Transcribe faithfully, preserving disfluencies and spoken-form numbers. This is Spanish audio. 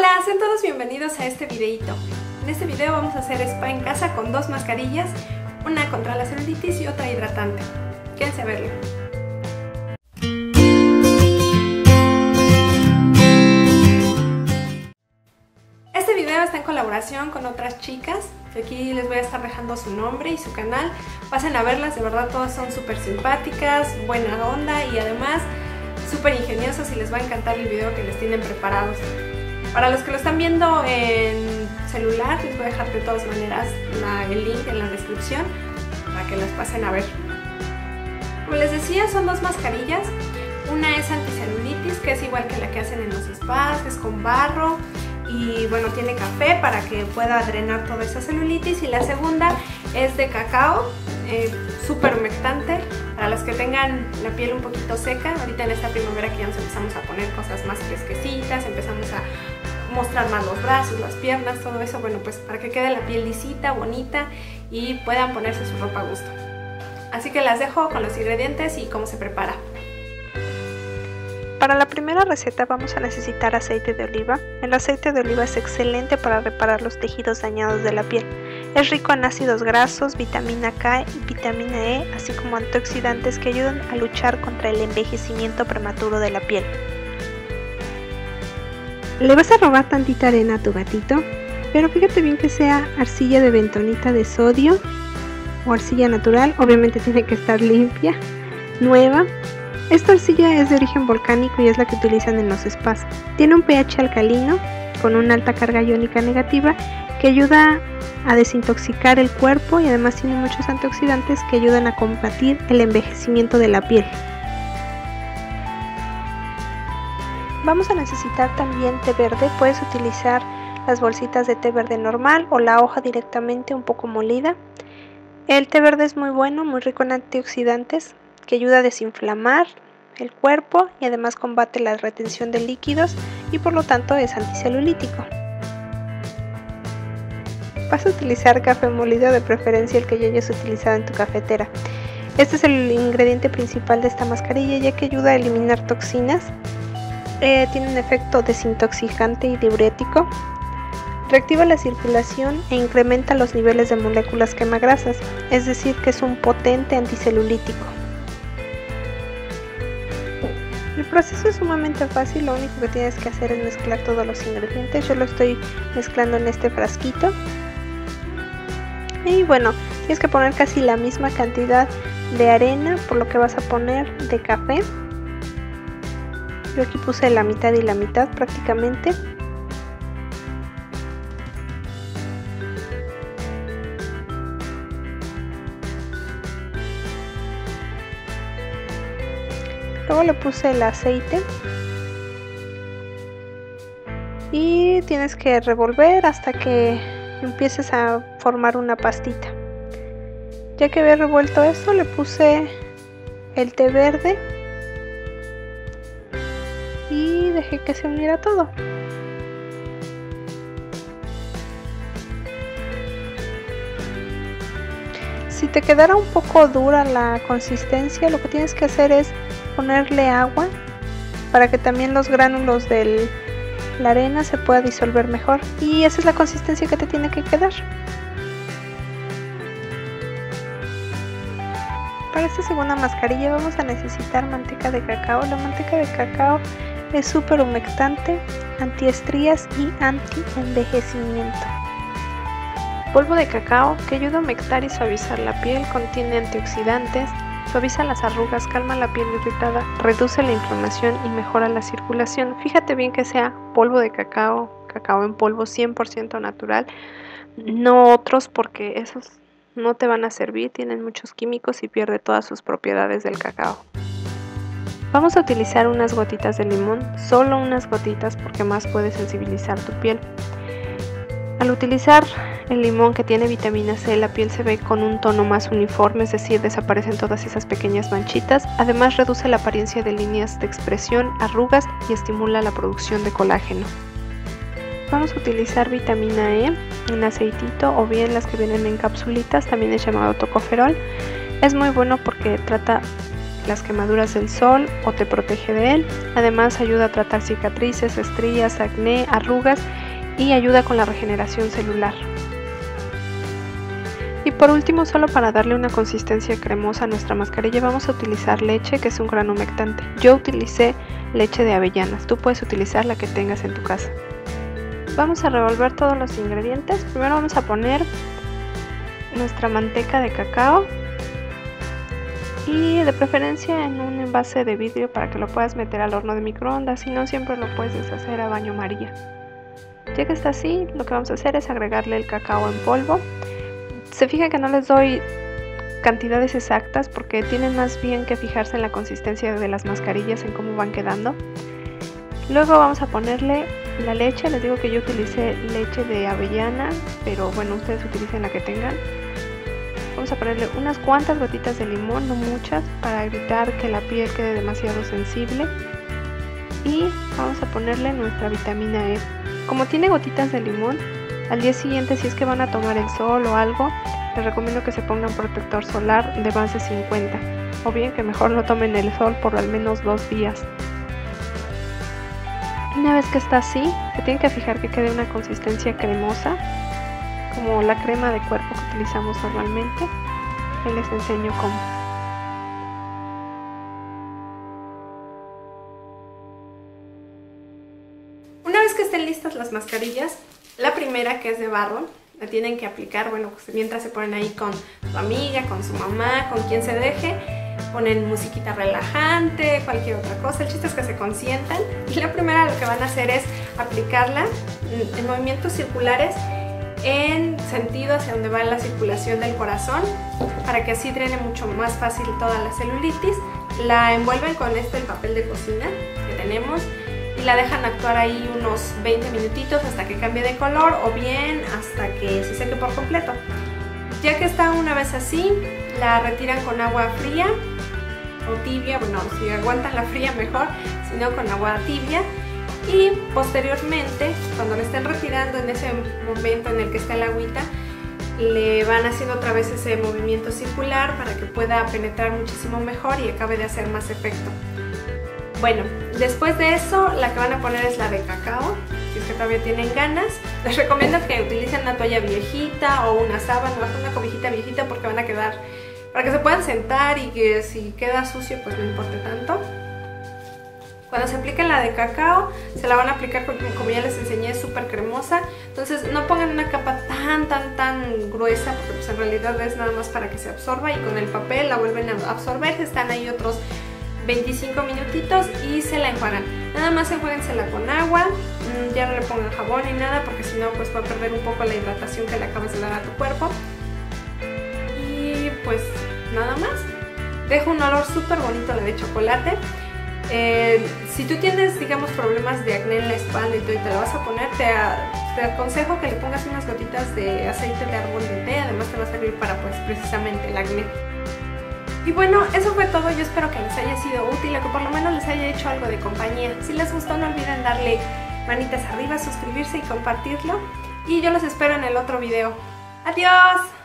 Hola, sean todos bienvenidos a este videito. En este video vamos a hacer spa en casa con dos mascarillas, una contra la celulitis y otra hidratante. Quédense a verlo. Este video está en colaboración con otras chicas. Aquí les voy a estar dejando su nombre y su canal. Pasen a verlas, de verdad todas son súper simpáticas, buena onda y además súper ingeniosas y les va a encantar el video que les tienen preparados. Para los que lo están viendo en celular, les voy a dejar de todas maneras la, el link en la descripción para que las pasen a ver. Como les decía, son dos mascarillas. Una es anticelulitis, que es igual que la que hacen en los spas, es con barro y bueno, tiene café para que pueda drenar toda esa celulitis. Y la segunda es de cacao, eh, súper humectante para los que tengan la piel un poquito seca. Ahorita en esta primavera que ya nos empezamos a poner cosas más fresquecitas, empezamos a mostrar más los brazos, las piernas, todo eso, bueno, pues para que quede la piel lisita, bonita y puedan ponerse su ropa a gusto. Así que las dejo con los ingredientes y cómo se prepara. Para la primera receta vamos a necesitar aceite de oliva. El aceite de oliva es excelente para reparar los tejidos dañados de la piel. Es rico en ácidos grasos, vitamina K y vitamina E, así como antioxidantes que ayudan a luchar contra el envejecimiento prematuro de la piel. Le vas a robar tantita arena a tu gatito, pero fíjate bien que sea arcilla de bentonita de sodio o arcilla natural. Obviamente tiene que estar limpia, nueva. Esta arcilla es de origen volcánico y es la que utilizan en los spas. Tiene un pH alcalino con una alta carga iónica negativa que ayuda a desintoxicar el cuerpo y además tiene muchos antioxidantes que ayudan a combatir el envejecimiento de la piel. Vamos a necesitar también té verde. Puedes utilizar las bolsitas de té verde normal o la hoja directamente un poco molida. El té verde es muy bueno, muy rico en antioxidantes que ayuda a desinflamar el cuerpo y además combate la retención de líquidos y por lo tanto es anticelulítico. Vas a utilizar café molido, de preferencia el que ya hayas utilizado en tu cafetera. Este es el ingrediente principal de esta mascarilla, ya que ayuda a eliminar toxinas. Eh, tiene un efecto desintoxicante y diurético, reactiva la circulación e incrementa los niveles de moléculas quemagrasas, es decir que es un potente anticelulítico. El proceso es sumamente fácil, lo único que tienes que hacer es mezclar todos los ingredientes. Yo lo estoy mezclando en este frasquito. Y bueno, tienes que poner casi la misma cantidad de arena por lo que vas a poner de café. Yo aquí puse la mitad y la mitad prácticamente. Luego le puse el aceite. Y tienes que revolver hasta que empieces a formar una pastita. Ya que había revuelto esto, le puse el té verde. Y dejé que se uniera todo. Si te quedara un poco dura la consistencia, lo que tienes que hacer es ponerle agua para que también los gránulos de la arena se pueda disolver mejor. Y esa es la consistencia que te tiene que quedar. Para esta segunda mascarilla vamos a necesitar manteca de cacao. La manteca de cacao es súper humectante, antiestrías y anti-envejecimiento. Polvo de cacao que ayuda a humectar y suavizar la piel, contiene antioxidantes, suaviza las arrugas, calma la piel irritada, reduce la inflamación y mejora la circulación. Fíjate bien que sea polvo de cacao, cacao en polvo cien por ciento natural, no otros porque esos no te van a servir, tienen muchos químicos y pierde todas sus propiedades del cacao. Vamos a utilizar unas gotitas de limón, solo unas gotitas porque más puede sensibilizar tu piel. Al utilizar el limón que tiene vitamina C, la piel se ve con un tono más uniforme, es decir, desaparecen todas esas pequeñas manchitas. Además reduce la apariencia de líneas de expresión, arrugas y estimula la producción de colágeno. Vamos a utilizar vitamina E en aceitito o bien las que vienen en capsulitas, también es llamado tocoferol. Es muy bueno porque trata las quemaduras del sol o te protege de él. Además ayuda a tratar cicatrices, estrías, acné, arrugas y ayuda con la regeneración celular. Y por último, solo para darle una consistencia cremosa a nuestra mascarilla, vamos a utilizar leche, que es un gran humectante. Yo utilicé leche de avellanas, tú puedes utilizar la que tengas en tu casa. Vamos a revolver todos los ingredientes. Primero vamos a poner nuestra manteca de cacao y de preferencia en un envase de vidrio para que lo puedas meter al horno de microondas, si no siempre lo puedes deshacer a baño María. Ya que está así, lo que vamos a hacer es agregarle el cacao en polvo. Se fijan que no les doy cantidades exactas porque tienen más bien que fijarse en la consistencia de las mascarillas, en cómo van quedando. Luego vamos a ponerle la leche. Les digo que yo utilicé leche de avellana, pero bueno, ustedes utilicen la que tengan. Vamos a ponerle unas cuantas gotitas de limón, no muchas, para evitar que la piel quede demasiado sensible. Y vamos a ponerle nuestra vitamina E. Como tiene gotitas de limón, al día siguiente, si es que van a tomar el sol o algo, les recomiendo que se pongan protector solar de más de cincuenta, o bien que mejor no tomen el sol por al menos dos días. Una vez que está así, se tienen que fijar que quede una consistencia cremosa, como la crema de cuerpo que utilizamos normalmente. Ahí les enseño cómo. Una vez que estén listas las mascarillas, la primera, que es de barro, la tienen que aplicar, bueno, pues mientras se ponen ahí con su amiga, con su mamá, con quien se deje, ponen musiquita relajante, cualquier otra cosa. El chiste es que se consientan. Y la primera lo que van a hacer es aplicarla en movimientos circulares en sentido hacia donde va la circulación del corazón, para que así drene mucho más fácil toda la celulitis. La envuelven con este el papel de cocina que tenemos y la dejan actuar ahí unos veinte minutitos hasta que cambie de color, o bien hasta que se seque por completo. Ya que está una vez así, la retiran con agua fría o tibia, bueno, si aguantan la fría mejor, si no con agua tibia. Y posteriormente, cuando la estén retirando, en ese momento en el que está el agüita, le van haciendo otra vez ese movimiento circular para que pueda penetrar muchísimo mejor y acabe de hacer más efecto. Bueno, después de eso, la que van a poner es la de cacao, si es que todavía tienen ganas. Les recomiendo que utilicen una toalla viejita o una sábana, una cobijita viejita, porque van a quedar, para que se puedan sentar y que si queda sucio pues no importe tanto. Cuando se apliquen la de cacao, se la van a aplicar, como ya les enseñé, súper cremosa. Entonces no pongan una capa tan, tan, tan gruesa, porque pues en realidad es nada más para que se absorba, y con el papel la vuelven a absorber. Están ahí otros veinticinco minutitos y se la enjuagan. Nada más enjuáguensela con agua, ya no le pongan jabón ni nada, porque si no pues va a perder un poco la hidratación que le acabas de dar a tu cuerpo. Y pues nada más. Deja un olor súper bonito la de chocolate. Eh, si tú tienes, digamos, problemas de acné en la espalda y, todo, y te la vas a poner, te, te aconsejo que le pongas unas gotitas de aceite de árbol de té. Además te va a servir para pues precisamente el acné. Y bueno, eso fue todo. Yo espero que les haya sido útil, o que por lo menos les haya hecho algo de compañía. Si les gustó, no olviden darle manitas arriba, suscribirse y compartirlo. Y yo los espero en el otro video. ¡Adiós!